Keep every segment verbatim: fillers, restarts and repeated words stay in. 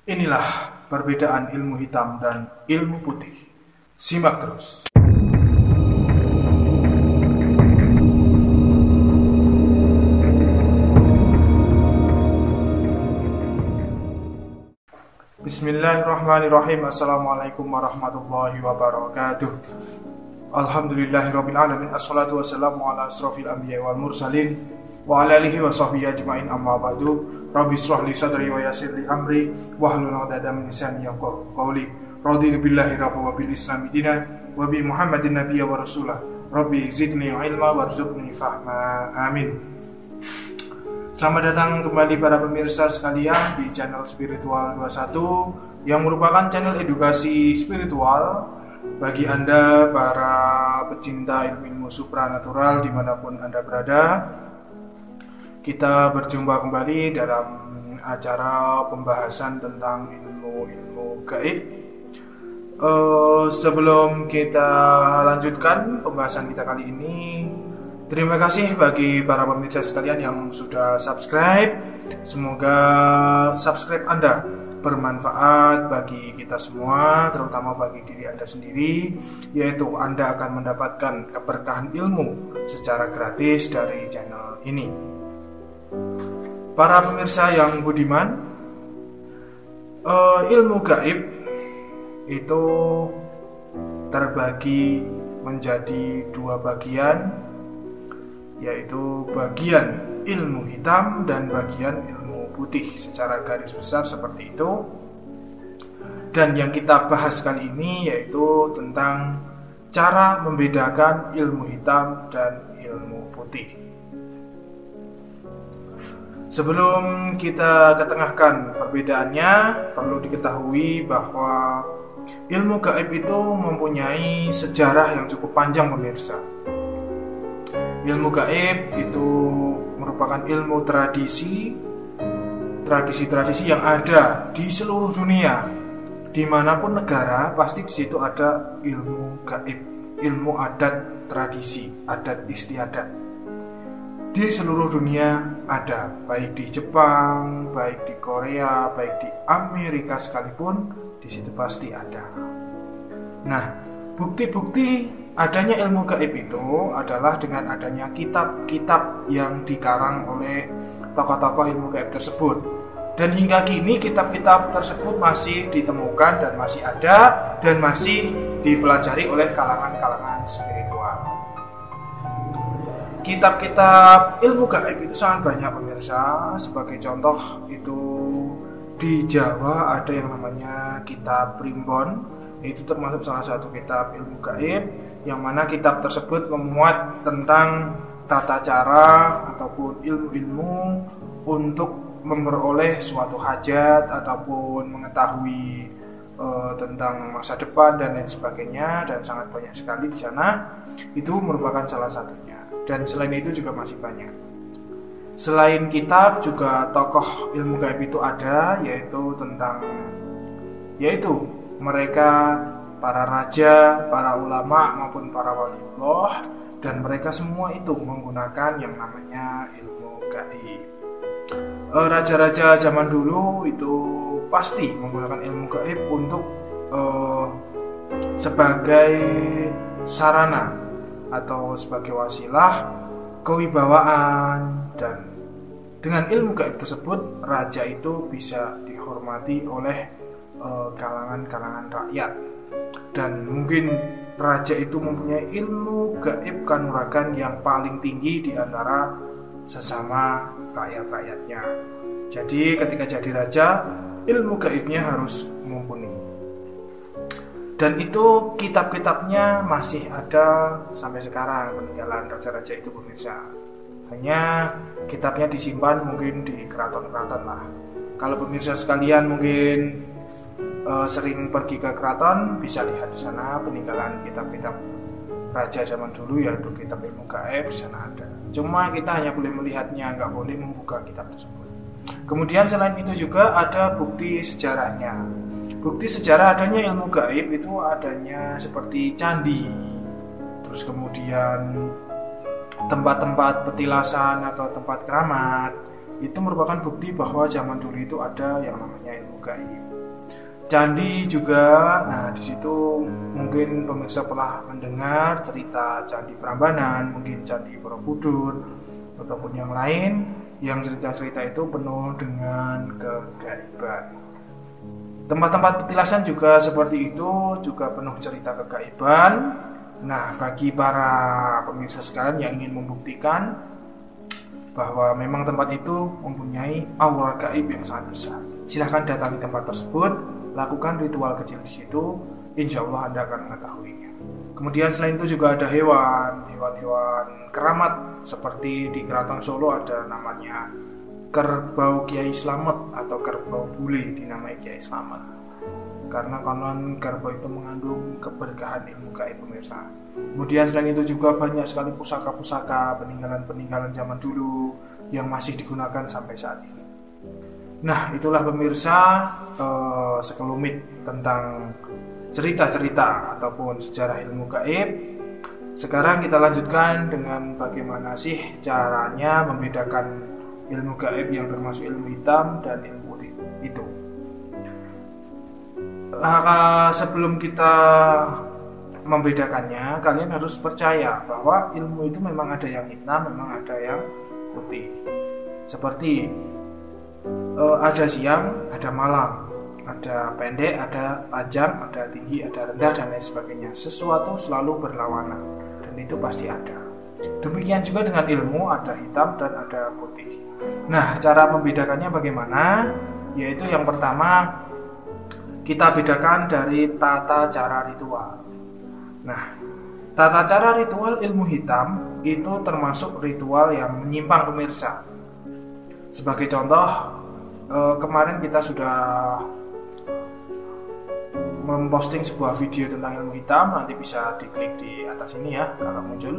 Inilah perbedaan ilmu hitam dan ilmu putih. Simak terus. Bismillahirrahmanirrahim. Assalamualaikum warahmatullahi wabarakatuh. Alhamdulillahirabbil alamin. Assalatu wassalamu ala asrofil anbiya'i wal mursalin wa ala alihi wa sahbihi ajmain, amma ba'du. Rabbi shrah li sadri wa yassir li amri wahlul 'uqdatam min lisani yafqahu qawli. Raditu billahi rabban wa bil islami dinan wa bi Muhammadin nabiyya wa rasulah. Rabbi zidni ilma warzuqni fahma. Amin. Selamat datang kembali para pemirsa sekalian di channel Spiritual dua puluh satu yang merupakan channel edukasi spiritual bagi Anda para pecinta ilmu supranatural dimanapun Anda berada. Kita berjumpa kembali dalam acara pembahasan tentang ilmu-ilmu gaib. Uh, sebelum kita lanjutkan pembahasan kita kali ini, terima kasih bagi para pemirsa sekalian yang sudah subscribe. Semoga subscribe Anda bermanfaat bagi kita semua, terutama bagi diri Anda sendiri, yaitu Anda akan mendapatkan keberkahan ilmu secara gratis dari channel ini. Para pemirsa yang budiman, uh, ilmu gaib itu terbagi menjadi dua bagian, yaitu bagian ilmu hitam dan bagian ilmu putih, secara garis besar seperti itu. Dan yang kita bahas kali ini yaitu tentang cara membedakan ilmu hitam dan ilmu putih. Sebelum kita ketengahkan perbedaannya, perlu diketahui bahwa ilmu gaib itu mempunyai sejarah yang cukup panjang, pemirsa. Ilmu gaib itu merupakan ilmu tradisi, tradisi-tradisi yang ada di seluruh dunia. Dimanapun negara, pasti di situ ada ilmu gaib, ilmu adat tradisi, adat istiadat. Di seluruh dunia ada, baik di Jepang, baik di Korea, baik di Amerika sekalipun, di situ pasti ada. Nah, bukti-bukti adanya ilmu gaib itu adalah dengan adanya kitab-kitab yang dikarang oleh tokoh-tokoh ilmu gaib tersebut. Dan hingga kini kitab-kitab tersebut masih ditemukan dan masih ada dan masih dipelajari oleh kalangan-kalangan spiritual. Kitab-kitab ilmu gaib itu sangat banyak, pemirsa. Sebagai contoh itu di Jawa ada yang namanya kitab Primbon. Itu termasuk salah satu kitab ilmu gaib, yang mana kitab tersebut memuat tentang tata cara ataupun ilmu-ilmu untuk memperoleh suatu hajat ataupun mengetahui e, tentang masa depan dan lain sebagainya, dan sangat banyak sekali di sana. Itu merupakan salah satunya. Dan selain itu juga masih banyak. Selain kitab, juga tokoh ilmu gaib itu ada, yaitu tentang yaitu mereka para raja, para ulama maupun para waliullah, dan mereka semua itu menggunakan yang namanya ilmu gaib. Raja-raja zaman dulu itu pasti menggunakan ilmu gaib untuk uh, sebagai sarana atau sebagai wasilah kewibawaan, dan dengan ilmu gaib tersebut raja itu bisa dihormati oleh uh, kalangan-kalangan rakyat. Dan mungkin raja itu mempunyai ilmu gaib kanuragan yang paling tinggi di antara sesama rakyat-rakyatnya. Jadi ketika jadi raja, ilmu gaibnya harus mumpuni. Dan itu kitab-kitabnya masih ada sampai sekarang, peninggalan raja-raja itu, pemirsa. Hanya kitabnya disimpan mungkin di keraton-keraton lah. Kalau pemirsa sekalian mungkin uh, sering pergi ke keraton, bisa lihat di sana peninggalan kitab-kitab raja zaman dulu, yaitu kitab ilmu gaib di sana ada. Cuma kita hanya boleh melihatnya, nggak boleh membuka kitab tersebut. Kemudian selain itu juga ada bukti sejarahnya. Bukti sejarah adanya ilmu gaib itu adanya seperti candi, terus kemudian tempat-tempat petilasan atau tempat keramat, itu merupakan bukti bahwa zaman dulu itu ada yang namanya ilmu gaib. Candi juga, nah di situ mungkin pemirsa pernah mendengar cerita Candi Prambanan, mungkin Candi Borobudur ataupun yang lain, yang cerita-cerita itu penuh dengan kegaiban. Tempat-tempat petilasan juga seperti itu, juga penuh cerita kegaiban. Nah, bagi para pemirsa sekalian yang ingin membuktikan bahwa memang tempat itu mempunyai aura gaib yang sangat besar, silahkan datangi tempat tersebut, lakukan ritual kecil di situ, insya Allah Anda akan mengetahuinya. Kemudian selain itu juga ada hewan, hewan-hewan keramat seperti di Keraton Solo ada namanya kerbau Kiai Slamet atau kerbau bule dinamai Kiai Slamet. Karena konon kerbau itu mengandung keberkahan ilmu gaib pemirsa. Kemudian selain itu juga banyak sekali pusaka-pusaka peninggalan-peninggalan zaman dulu yang masih digunakan sampai saat ini. Nah, itulah pemirsa eh, sekelumit tentang cerita-cerita ataupun sejarah ilmu gaib. Sekarang kita lanjutkan dengan bagaimana sih caranya membedakan ilmu gaib yang termasuk ilmu hitam dan ilmu putih itu. Uh, sebelum kita membedakannya, kalian harus percaya bahwa ilmu itu memang ada yang hitam, memang ada yang putih. Seperti uh, ada siang, ada malam, ada pendek, ada panjang, ada tinggi, ada rendah, dan lain sebagainya. Sesuatu selalu berlawanan, dan itu pasti ada. Demikian juga dengan ilmu, ada hitam dan ada putih. Nah, cara membedakannya bagaimana? Yaitu yang pertama, kita bedakan dari tata cara ritual. Nah, tata cara ritual ilmu hitam itu termasuk ritual yang menyimpang pemirsa. Sebagai contoh, eh, kemarin kita sudah memposting sebuah video tentang ilmu hitam, nanti bisa diklik di atas ini ya kalau muncul.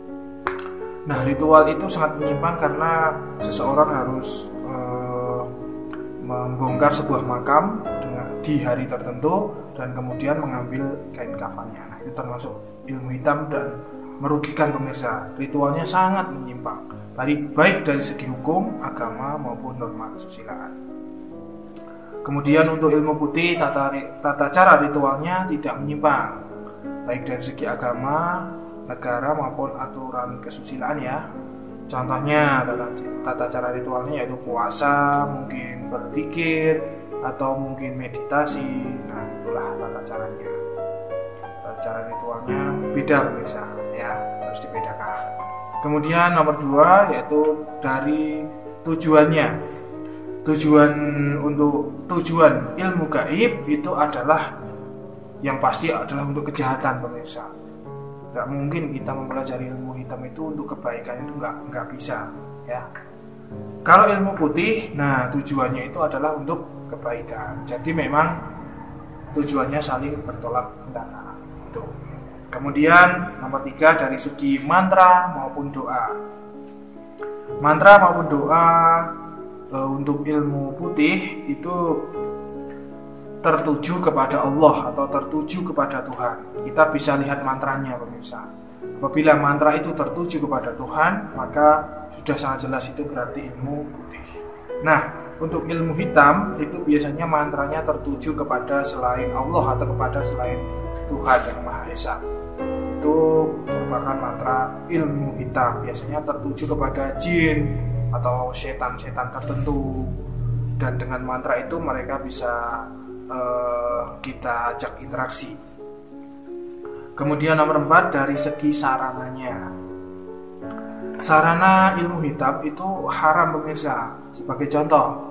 Nah, ritual itu sangat menyimpang karena seseorang harus eh, membongkar sebuah makam dengan di hari tertentu dan kemudian mengambil kain kafannya. Nah, itu termasuk ilmu hitam dan merugikan pemirsa. Ritualnya sangat menyimpang, baik dari segi hukum, agama maupun norma kesusilaan. Kemudian untuk ilmu putih, tata, tata cara ritualnya tidak menyimpang, baik dari segi agama, negara maupun aturan kesusilaan ya. Contohnya tata, tata cara ritualnya yaitu puasa, mungkin berzikir atau mungkin meditasi. Nah, itulah tata caranya. Tata cara ritualnya beda pemirsa ya, harus dibedakan. Kemudian nomor dua yaitu dari tujuannya. Tujuan untuk tujuan ilmu gaib itu adalah yang pasti adalah untuk kejahatan pemirsa. Gak mungkin kita mempelajari ilmu hitam itu untuk kebaikan, itu nggak nggak bisa ya. Kalau ilmu putih, nah tujuannya itu adalah untuk kebaikan. Jadi memang tujuannya saling bertolak belakang itu. Kemudian nomor tiga dari segi mantra maupun doa. Mantra maupun doa e, untuk ilmu putih itu tertuju kepada Allah atau tertuju kepada Tuhan. Kita bisa lihat mantranya pemirsa. Apabila mantra itu tertuju kepada Tuhan, maka sudah sangat jelas itu berarti ilmu putih. Nah, untuk ilmu hitam itu biasanya mantranya tertuju kepada selain Allah atau kepada selain Tuhan yang Maha Esa. Itu merupakan mantra ilmu hitam, biasanya tertuju kepada jin atau setan-setan tertentu. Dan dengan mantra itu mereka bisa Uh, kita ajak interaksi. Kemudian nomor empat dari segi sarananya. Sarana ilmu hitam itu haram pemirsa. Sebagai contoh,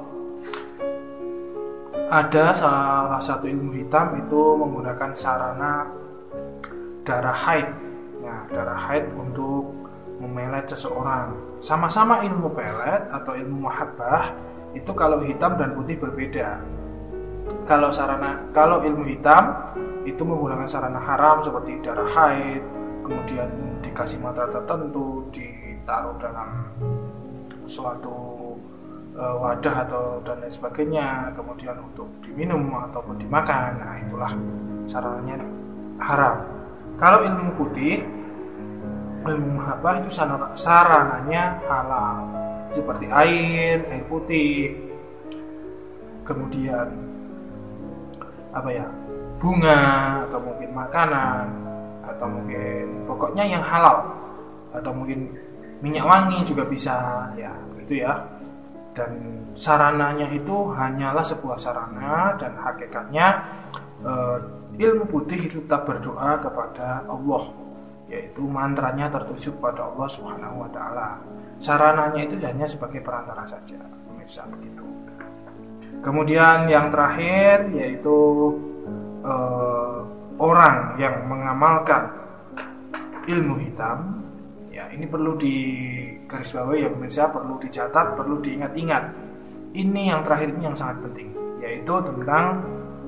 ada salah satu ilmu hitam itu menggunakan sarana darah haid. Nah, darah haid untuk memelet seseorang. Sama-sama ilmu pelet atau ilmu mahabbah itu kalau hitam dan putih berbeda. Kalau sarana, kalau ilmu hitam itu menggunakan sarana haram seperti darah haid, kemudian dikasih mantra tertentu, ditaruh dalam suatu e, wadah atau dan lain sebagainya, kemudian untuk diminum ataupun dimakan. Nah, itulah sarananya haram. Kalau ilmu putih, ilmu mahabbah itu sarananya halal. seperti air, air putih, kemudian apa ya, bunga, atau mungkin makanan, atau mungkin pokoknya yang halal, atau mungkin minyak wangi juga bisa, ya gitu ya. Dan sarananya itu hanyalah sebuah sarana, dan hakikatnya eh, ilmu putih itu tetap berdoa kepada Allah, yaitu mantranya tertuju kepada Allah Subhanahu wa taala. Sarananya itu hanya sebagai perantara saja, pemirsa, begitu. Kemudian yang terakhir yaitu eh, orang yang mengamalkan ilmu hitam. Ya, ini perlu digarisbawahi ya pemirsa, perlu dicatat, perlu diingat-ingat. Ini yang terakhir ini yang sangat penting, yaitu tentang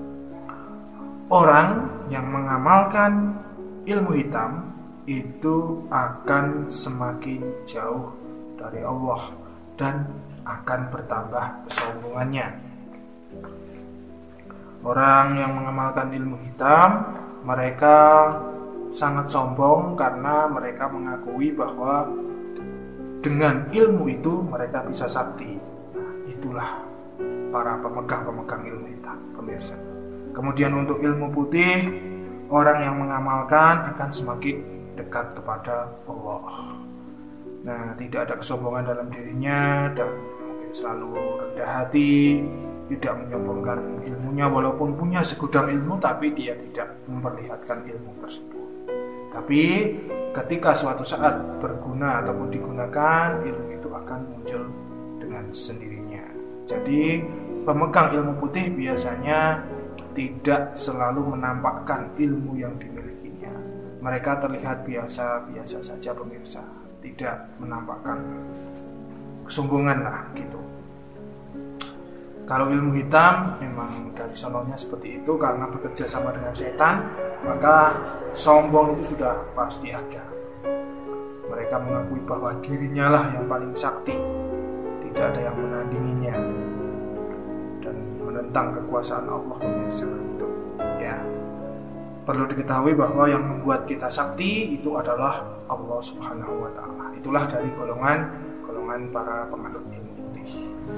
orang yang mengamalkan ilmu hitam itu akan semakin jauh dari Allah dan akan bertambah kesombongannya. Orang yang mengamalkan ilmu hitam, mereka sangat sombong karena mereka mengakui bahwa dengan ilmu itu mereka bisa sakti. Nah, itulah para pemegang-pemegang ilmu hitam, pemirsa. Kemudian untuk ilmu putih, orang yang mengamalkan akan semakin dekat kepada Allah. Nah, tidak ada kesombongan dalam dirinya dan mungkin selalu rendah hati, tidak menyombongkan ilmunya walaupun punya segudang ilmu, tapi dia tidak memperlihatkan ilmu tersebut. Tapi ketika suatu saat berguna ataupun digunakan, ilmu itu akan muncul dengan sendirinya. Jadi pemegang ilmu putih biasanya tidak selalu menampakkan ilmu yang dimilikinya. Mereka terlihat biasa-biasa saja pemirsa, tidak menampakkan kesombongan lah gitu. Kalau ilmu hitam memang dari sononya seperti itu karena bekerja sama dengan setan, maka sombong itu sudah pasti ada. Mereka mengakui bahwa dirinya lah yang paling sakti, tidak ada yang menandinginya, dan menentang kekuasaan Allah pemirsa itu. Ya, perlu diketahui bahwa yang membuat kita sakti itu adalah Allah Subhanahu wa taala. Itulah dari golongan golongan para penganut ilmu putih.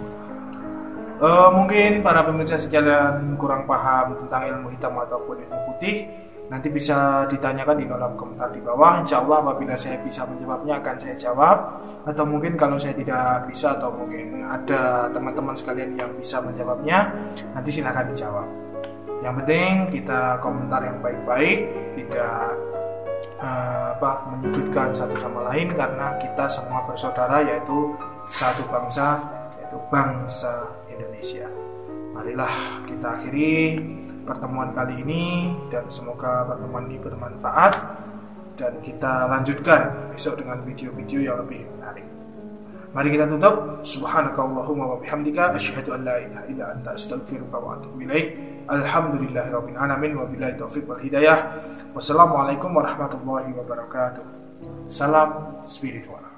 Uh, mungkin para pemirsa sekalian kurang paham tentang ilmu hitam ataupun ilmu putih, nanti bisa ditanyakan di kolom komentar di bawah. Insya Allah apabila saya bisa menjawabnya akan saya jawab, atau mungkin kalau saya tidak bisa atau mungkin ada teman-teman sekalian yang bisa menjawabnya, nanti silahkan dijawab. Yang penting kita komentar yang baik-baik, tidak uh, apa menyudutkan satu sama lain, karena kita semua bersaudara, yaitu satu bangsa, yaitu bangsa Indonesia. Marilah kita akhiri pertemuan kali ini, dan semoga pertemuan ini bermanfaat, dan kita lanjutkan besok dengan video-video yang lebih menarik. Mari kita tutup. Subhanakallahumma wa bihamdika asyhadu an la ilaha illa anta astaghfiruka wa atubu ilaik. Alhamdulillahirabbil alamin wa billahi taufiq wal hidayah. Wassalamualaikum warahmatullahi wabarakatuh. Salam spiritual.